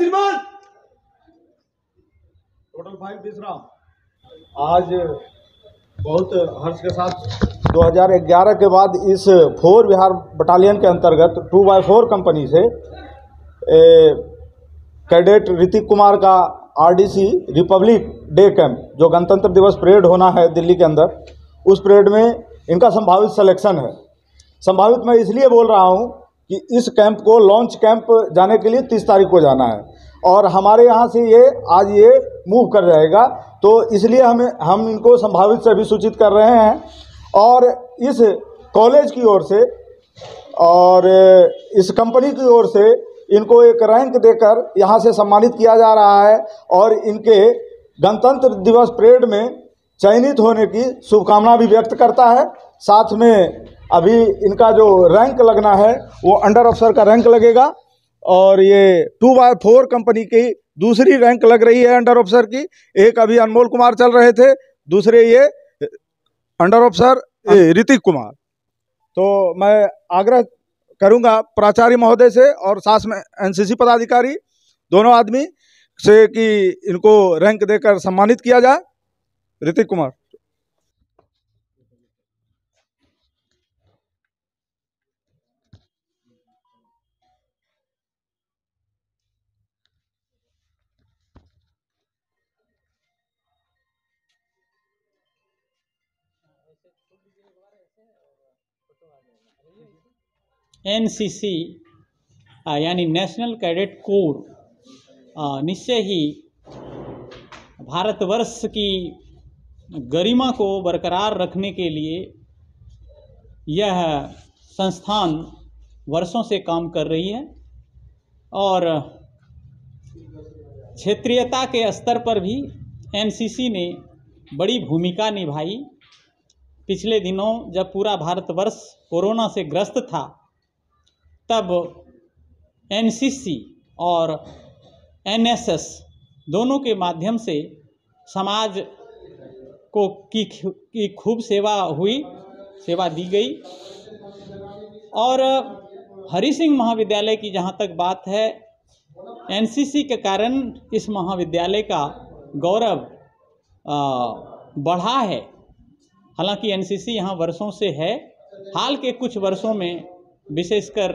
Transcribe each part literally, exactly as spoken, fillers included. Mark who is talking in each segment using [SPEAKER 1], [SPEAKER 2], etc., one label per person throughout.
[SPEAKER 1] श्रीमान। Total five विश्राम। आज बहुत हर्ष के साथ दो हज़ार ग्यारह के बाद इस फोर बिहार बटालियन के अंतर्गत टू बाई फोर कंपनी से कैडेट ऋतिक कुमार का आरडीसी रिपब्लिक डे कैंप जो गणतंत्र दिवस परेड होना है दिल्ली के अंदर, उस परेड में इनका संभावित सिलेक्शन है। संभावित मैं इसलिए बोल रहा हूं कि इस कैंप को लॉन्च कैंप जाने के लिए तीस तारीख को जाना है और हमारे यहाँ से ये आज ये मूव कर जाएगा, तो इसलिए हमें हम इनको संभावित से भी सूचित कर रहे हैं और इस कॉलेज की ओर से और इस कंपनी की ओर से इनको एक रैंक देकर यहाँ से सम्मानित किया जा रहा है और इनके गणतंत्र दिवस परेड में चयनित होने की शुभकामना भी व्यक्त करता है। साथ में अभी इनका जो रैंक लगना है वो अंडर अफसर का रैंक लगेगा और ये टू बाय फोर कंपनी की दूसरी रैंक लग रही है अंडर अफसर की। एक अभी अनमोल कुमार चल रहे थे, दूसरे ये अंडर अफसर ऋतिक कुमार। तो मैं आग्रह करूंगा प्राचार्य महोदय से और साथ में एनसीसी पदाधिकारी दोनों आदमी से कि इनको रैंक देकर सम्मानित किया जाए। ऋतिक कुमार।
[SPEAKER 2] एनसीसी यानी नेशनल कैडेट कोर निश्चय ही भारतवर्ष की गरिमा को बरकरार रखने के लिए यह संस्थान वर्षों से काम कर रही है और क्षेत्रीयता के स्तर पर भी एनसीसी ने बड़ी भूमिका निभाई। पिछले दिनों जब पूरा भारतवर्ष कोरोना से ग्रस्त था, तब एनसीसी और एनएसएस दोनों के माध्यम से समाज को की, की खूब सेवा हुई, सेवा दी गई। और हरि सिंह महाविद्यालय की जहाँ तक बात है, एनसीसी के कारण इस महाविद्यालय का गौरव बढ़ा है। हालांकि एनसीसी यहाँ वर्षों से है, हाल के कुछ वर्षों में विशेषकर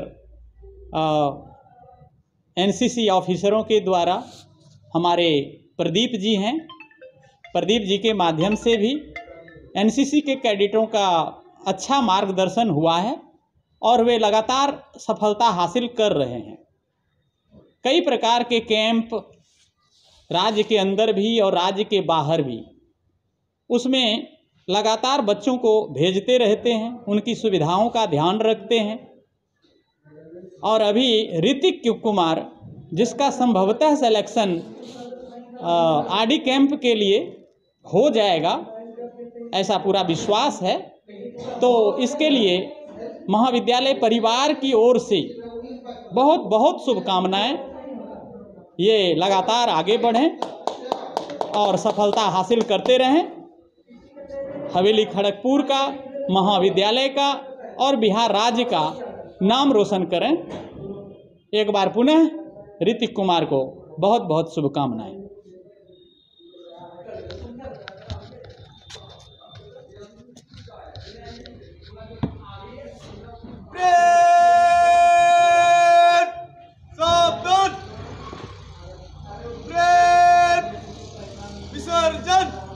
[SPEAKER 2] एनसीसी ऑफिसरों के द्वारा हमारे प्रदीप जी हैं, प्रदीप जी के माध्यम से भी एनसीसी के कैडेटों का अच्छा मार्गदर्शन हुआ है और वे लगातार सफलता हासिल कर रहे हैं। कई प्रकार के कैंप राज्य के अंदर भी और राज्य के बाहर भी, उसमें लगातार बच्चों को भेजते रहते हैं, उनकी सुविधाओं का ध्यान रखते हैं। और अभी ऋतिक कुमार, जिसका संभवतः सिलेक्शन आरडी कैंप के लिए हो जाएगा, ऐसा पूरा विश्वास है, तो इसके लिए महाविद्यालय परिवार की ओर से बहुत बहुत शुभकामनाएं। ये लगातार आगे बढ़ें और सफलता हासिल करते रहें। हवेली खड़गपुर का, महाविद्यालय का और बिहार राज्य का नाम रोशन करें। एक बार पुनः ऋतिक कुमार को बहुत बहुत शुभकामनाएं।
[SPEAKER 1] विसर्जन।